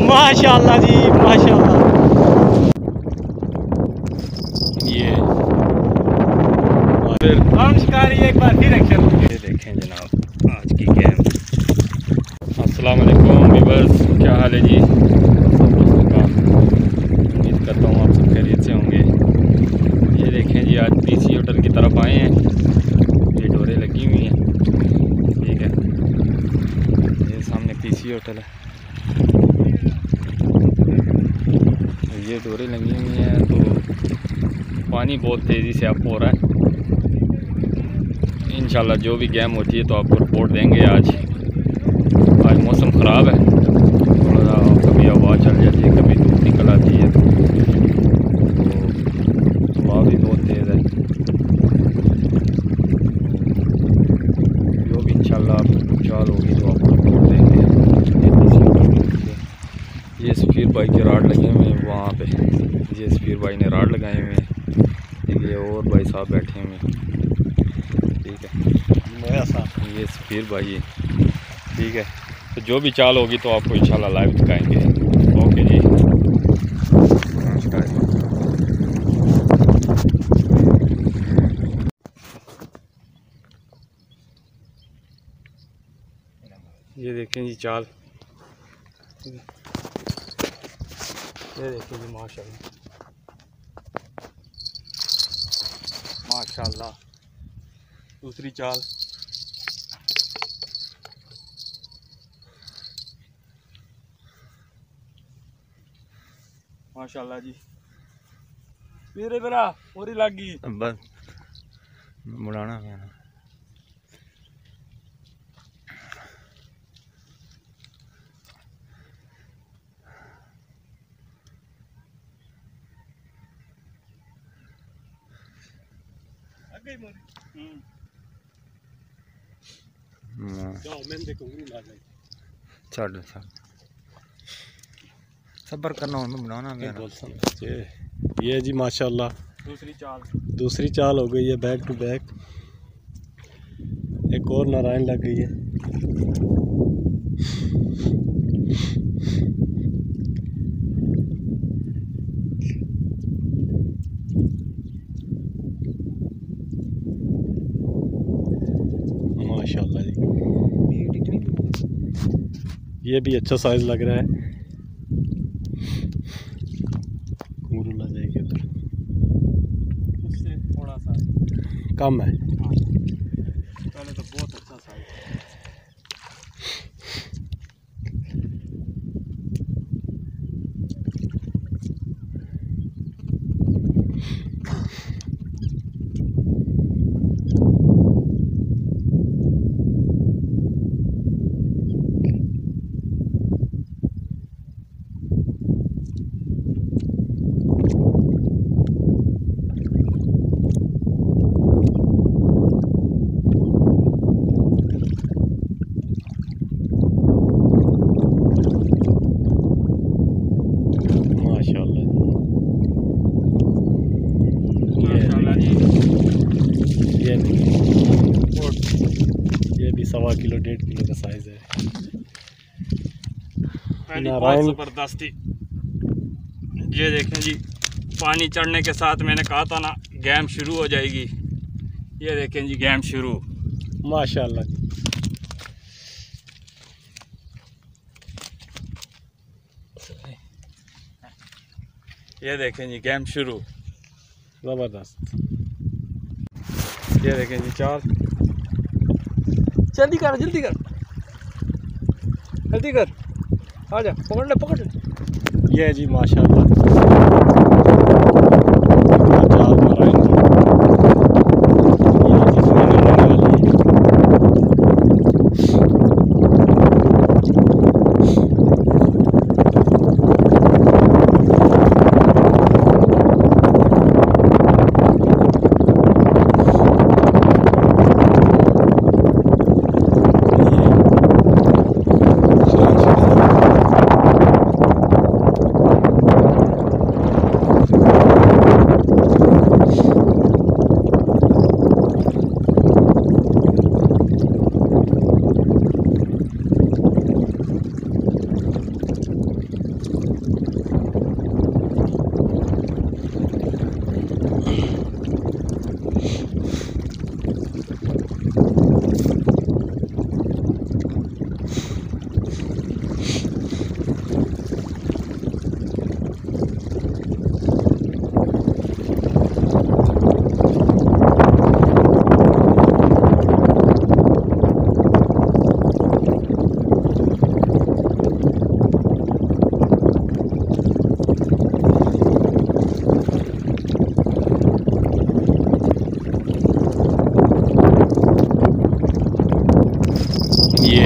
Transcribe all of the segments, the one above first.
माशाल्लाह जी माशाल्लाह। ये हम शिकारी एक बार फिर एक्शन। ये देखें जनाब आज की गेम। अस्सलाम वालेकुम व्यूअर्स, क्या हाल है जी सब दोस्तों का। उम्मीद करता हूँ आप सब खैरियत से होंगे। ये देखें जी आज पीसी होटल की तरफ आए हैं। ये डोरें लगी हुई हैं, ठीक है। ये सामने पीसी होटल है, ये डोरें लगी हुई हैं। तो पानी बहुत तेज़ी से अप हो रहा है। इंशाल्लाह जो भी गेम होती है तो आपको रिपोर्ट देंगे। आज मौसम ख़राब है, थोड़ा कभी हवा चल जाती है, कभी धूप निकल आती है, तो हवा भी बहुत तेज़ है। जो भी इंशाल्लाह चाल होगी तो आपको रिपोर्ट देंगे। ये सफ़ीर भाई के राड लगे हुए हैं वहाँ पे। ये सफ़ीर भाई ने राड लगाए हुए हैं। ये और भाई साहब बैठे हुए हैं, ठीक है। ये सफ़ीर भाई है, ठीक है। तो जो भी चाल होगी तो आपको इंशाल्लाह लाइव दिखाएंगे। ओके जी। ये देखें जी चाल, ये देखें जी माशाल्लाह माशाल्लाह। दूसरी चाल, माशाल्लाह जी। मेरे बरा पूरी लग गई, बस मुड़ाना है। छड़ सबर करना बनाना भी। ये जी माशाल्लाह दूसरी चाल हो गई है, बैक टू बैक। एक और नारायण लग गई है। माशाल्लाह जी, ये भी अच्छा साइज लग रहा है। जाएगी उधर, उससे थोड़ा सा कम है। पहले तो बहुत अच्छा साइज है। ये भी 1.25 किलो 1.5 किलो का साइज है। नारायण जबरदस्ती। ये देखें जी, पानी चढ़ने के साथ मैंने कहा था ना गेम शुरू हो जाएगी। ये देखें जी गेम शुरू, माशाल्लाह जी। ये देखें जी गेम शुरू, जबरदस्त। ये देखें जी चाल, जल्दी कर जल्दी कर जल्दी कर, आजा पकड़ ले पकड़ ले। ये जी माशाल्लाह ये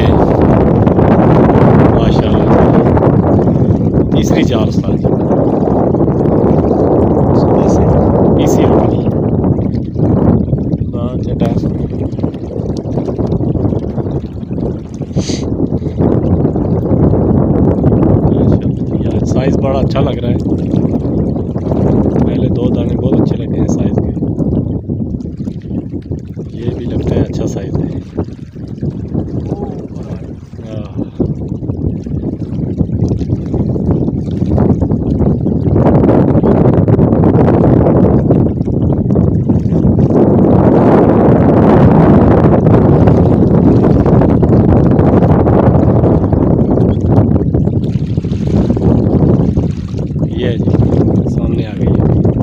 माशाल्लाह तीसरी चाल उस्ताद जी सुबह से इसी होगी चटा यार साइज़ बड़ा अच्छा लग रहा है। पहले 2 दाने बहुत अच्छे लगे हैं साइज़ के, ये भी लगता है अच्छा साइज़ है। ये जी सामने आ गई है।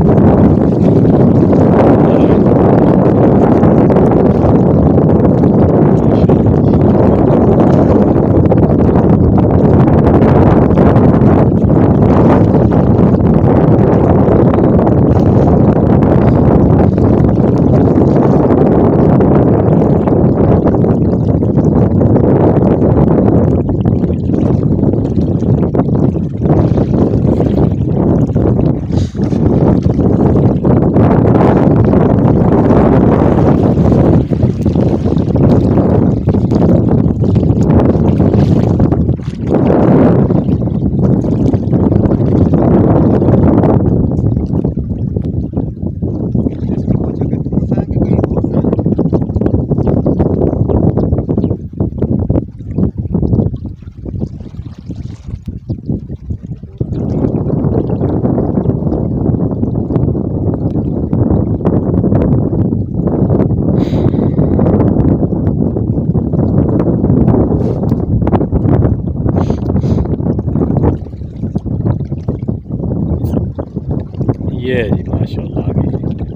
ये है जी माशाल्लाह आ गई,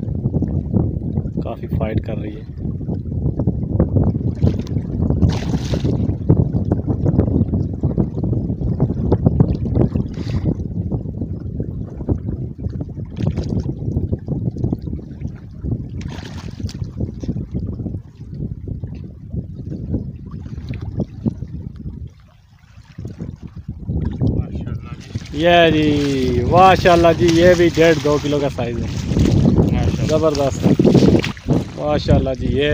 काफ़ी फाइट कर रही है। ये जी माशाल्लाह जी, ये भी 1.5-2 किलो का साइज़ है, ज़बरदस्त है माशाल्लाह जी। ये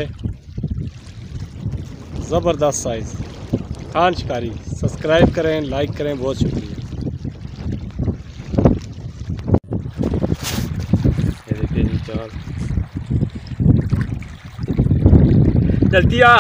ज़बरदस्त साइज़। खान शिकारी सब्सक्राइब करें, लाइक करें, बहुत शुक्रिया। ये देखिए जी चाल, जल्दी आ।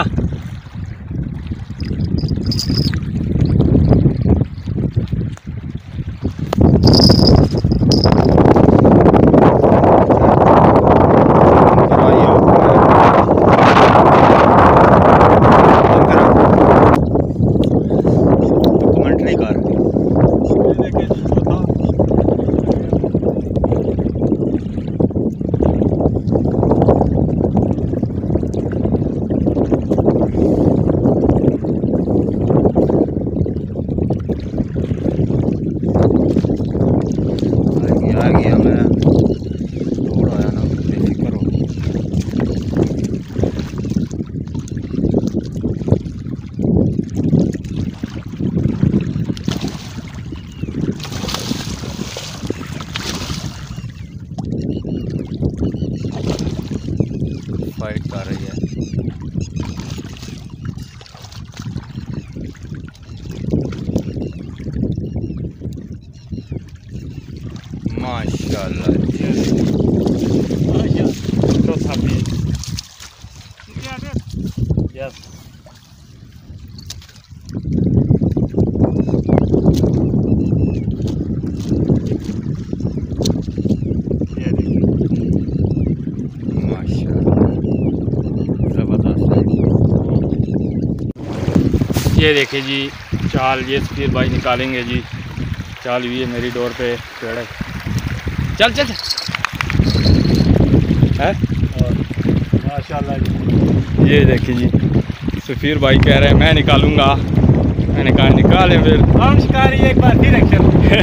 आ गया मैं थोड़ा आया ना, बेफिक्र हो गई। फाइट कर रही है। माशाल्लाह चौथा पीस। यस ये देखिए जी चाल, ये स्पीड भाई निकालेंगे जी। चाल हुई है मेरी डोर पे पेड़। चल चल है माशाल्लाह जी। ये देखिए जी सफ़ीर भाई कह रहे हैं मैं निकालूंगा, मैंने कहा निकाले फिर हम शिकारी एक बार फिर एक्शन।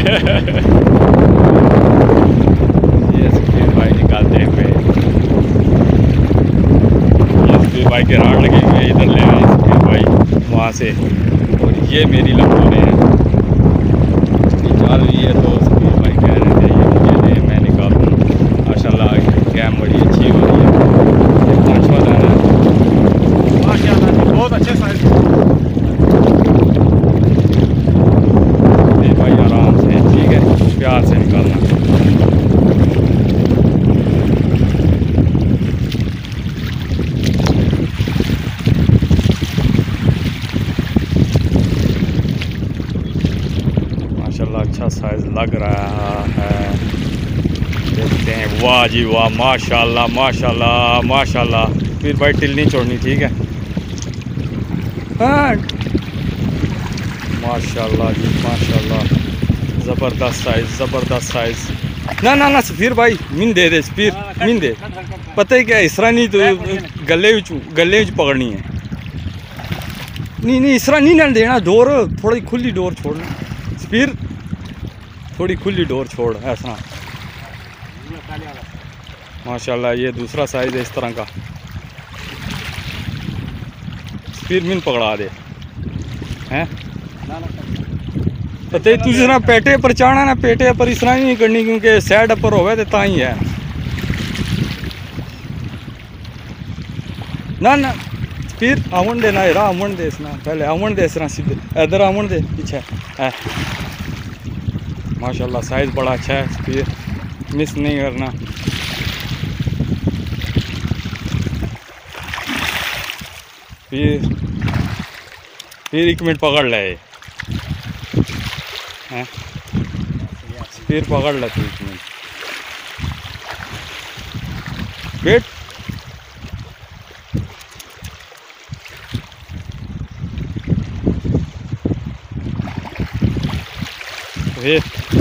ये सफ़ीर भाई निकालते हैं पे, ये सफ़ीर भाई के राड लगे हुए इधर ले आए सफ़ीर भाई। वहाँ से, और ये मेरी लम्बोने है निकाल रही है। तो सभी भाई कह रहे थे ये मुझे दे, मैं निकालूँ। माशाल्लाह कैम बड़ी अच्छी हो रही है। ये 5वां दाना है माशाल्लाह, बहुत अच्छे साइज। ये भाई आराम से, ठीक है, प्यार से निकालना। माशाल्लाह अच्छा साइज लग रहा है। देखते हैं। वाह जी वाह, माशाल्लाह माशाल्लाह माशाल्लाह। फिर भाई टिल नहीं छोड़नी, ठीक है। हाँ माशाल्लाह जी माशाल्लाह, ज़बरदस्त साइज, ज़बरदस्त साइज। ना ना ना सफीर भाई मिन दे दे, सफीर मिन दे। पता ही क्या इस तरह नहीं, तो गले पकड़नी है। नहीं इस तरह नहीं ना देना, डोर थोड़ी खुली डोर छोड़ना सफीर, थोड़ी खुली डोर छोड़ ऐसा। माशाल्लाह ये दूसरा साइज है इस तरह का। फिर मिन पकड़ा दे हैं। पता ही तुझे ना पेटे पर चाहना ना, पेटे पर इस तरह नहीं करनी, क्योंकि सैड पर होवे तो ता ही है। ना ना फिर आवन दे ना, यार आवन दे इसना, पहले आवन दे इसना सीधे, इधर आवन दे पीछे है। माशाल्लाह साइज बड़ा अच्छा है, फिर मिस नहीं करना। फिर 1 मिनट पकड़ ले हैं, फिर पकड़ ले तू 1 मिनट वेट। वे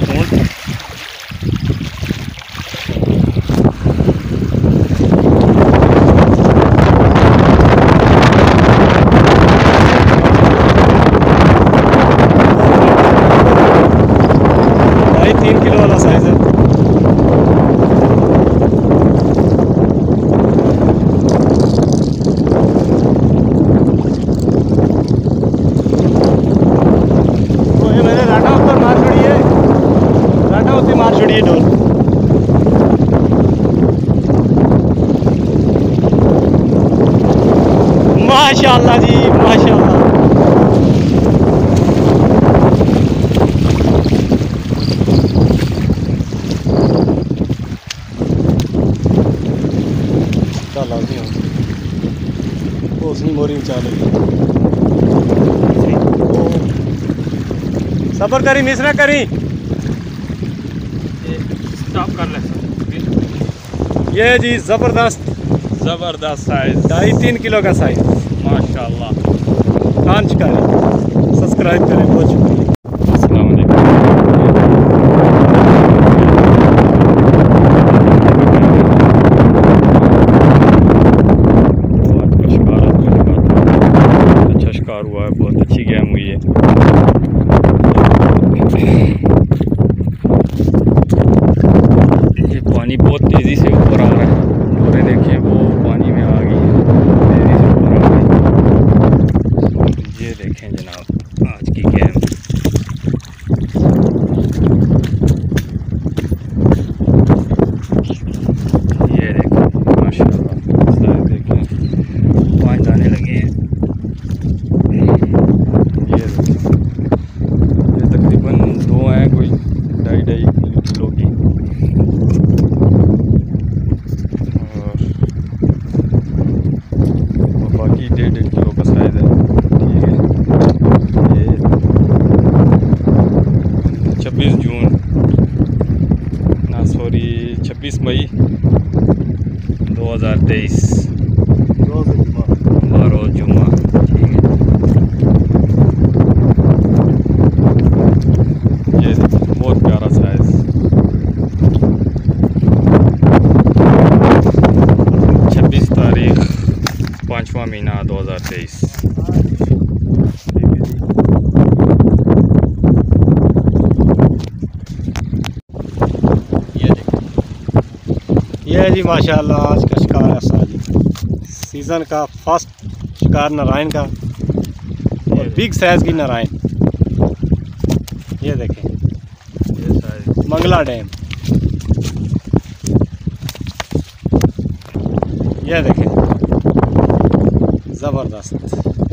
भाई 3 किलो वाला साइज है। मार छोड़िए डोर। माशाल्लाह जी माशाल्लाह। मोरी चालू सबर करी, मिस ना करी, स्टॉप कर ले। ये जी ज़बरदस्त साइज, 2.5-3 किलो का साइज माशाल्लाह। लांच करें, सब्सक्राइब करें, बहुत शुक्रिया। अस्सलाम वालेकुम। अच्छा शिकार हुआ है, बहुत अच्छी गेम हुई है। ये पानी बहुत तेज़ी से ऊपर आ रहा है, डोरे देखिए वो पानी में आ गई है, तेज़ी से ऊपर आ गई। ये देखें जनाब आज की गेम। ये देखें माशाल्लाह, सारे देखें 5 दाने लगे हैं। ये तकरीबन 2 हैं, कोई 2.5 किलो की, और बाकी 1.5 किलो का साइज़ है, ठीक है। ये 26 जून ना सॉरी 26 मई 2023 रोज़ जुम्मा, ठीक है। ये बहुत प्यारा साइज, 26 तारीख 5वां महीना 2023। ये जी माशाल्लाह आज का शिकार है साजी सीज़न का फर्स्ट शिकार नारायण का। और बिग साइज की नारायण। ये देखें, ये साइज मंगला डैम। ये देखें, जबरदस्त।